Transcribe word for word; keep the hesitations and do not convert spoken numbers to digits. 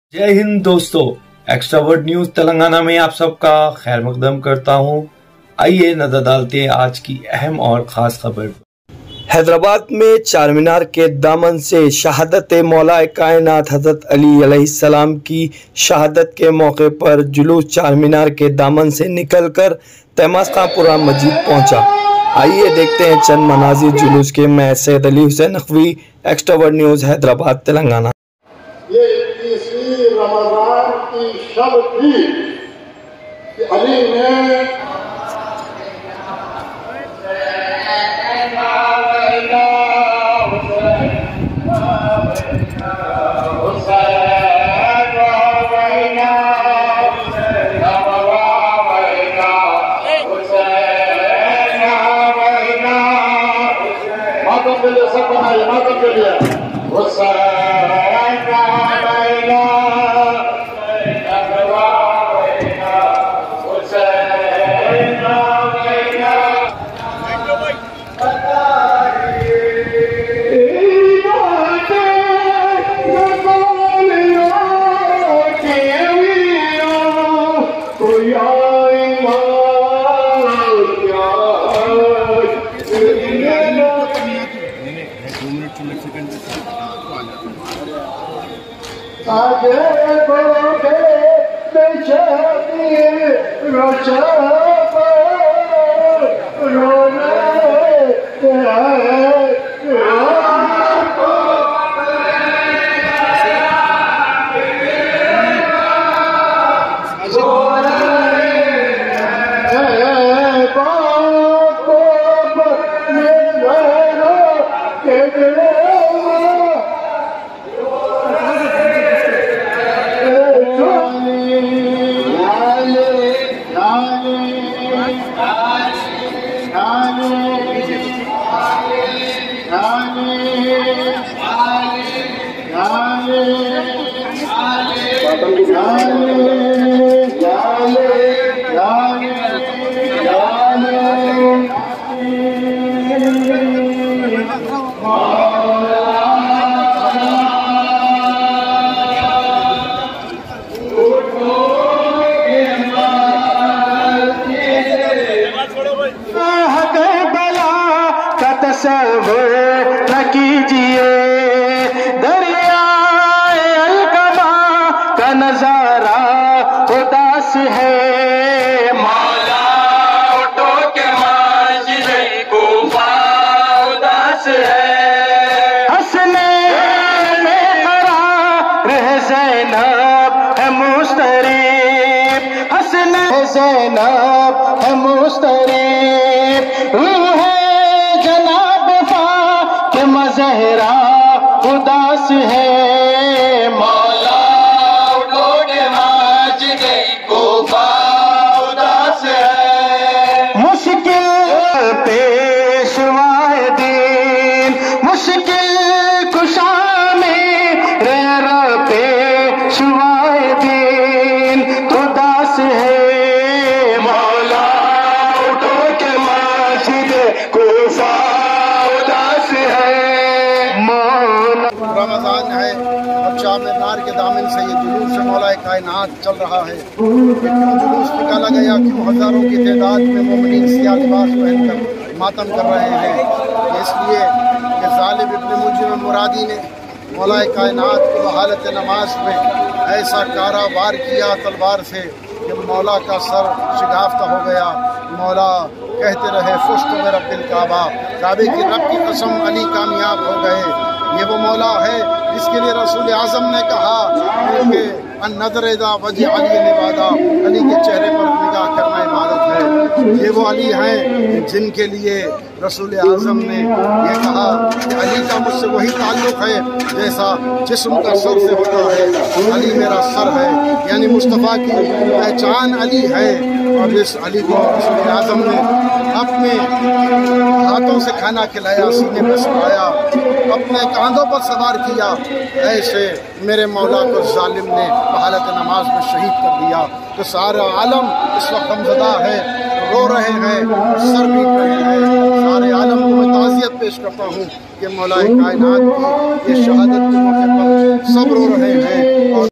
जय हिंद दोस्तों, extra word news Telangana में आप सबका खैर मकदम करता हूं। आइए नजर डालते हैं आज की अहम और खास खबर पर। हैदराबाद में चार मीनार के दामन से शहादत मौला कायनात हजरत अली अलैहिस्सलाम की शहादत के मौके पर जुलूस चार मीनार के दामन से निकलकर तैमूरपुरा मस्जिद पहुंचा। आइए देखते हैं चंद मनाजिर जुलूस के। मैं Syed Ali Hussain Naqvi, extra word news, Hyderabad, Telangana. ये इक्कीसवीं रमजान की शब थी कि अली ने मातम के लिए सब बनाइए, मातम के लिए आगे बोले बेचारी रोचा रोने न कीजिए दरियाए अलकमा का नजारा उदास है। मौला उठो के माजिदे कूफा उदास है। हंसने में करार है ज़ैनब है मुस्तरीब, हंसने ज़ैनब है मुस्तरीब। रूह ज़हरा उदास है। मौला उठो के माजिदे कूफा उदास है। मुश्किल पेशवाए दीन मुश्किल कुशा में रह पेशवाए दीन उदास है। मौला उठो के माजिदे कूफा रमजान है। अब चार मीनार के दामन से ये जुलूस मौला कायनात चल रहा है। क्यों जुलूस निकाला गया, क्यों हजारों की तादाद में मोमिनीन सियाह लिबास पहनकर मातम कर रहे हैं? इसलिए कि ज़ालिब इब्न मुजरिम मुरादी ने मौला कायनात को हालत नमाज में ऐसा कारा वार किया तलवार से कि मौला का सर शिगाफ्ता हो गया। मौला कहते रहे फुस्त में रब्बिल काबा, काबे की रब की कसम अली कामयाब हो गए। ये वो मौला है जिसके लिए रसूल आज़म ने कहा कि नज़र वजह अली निवादा, अली के चेहरे पर निगाह करना इबादत है। ये वो अली हैं जिनके लिए रसूल आज़म ने ये कहा कि अली का मुझसे वही ताल्लुक़ है जैसा जिस्म का सर से होता है, अली मेरा सर है। यानी मुस्तफ़ा की पहचान अली है। और इस अली को रसूल आज़म ने अपने हाथों से खाना खिलाया, सीने पर सुलाया, अपने कांधों पर सवार किया। ऐसे मेरे मौला को जालिम ने हालत नमाज में शहीद कर दिया। तो सारा आलम इस वक्त गमज़दा है, रो रहे हैं, सर पीट रहे हैं। सारे आलम को मैं ताज़ियत पेश करता हूँ कि मौला कायनात की ये शहादत के मौके पर सब रो रहे हैं। और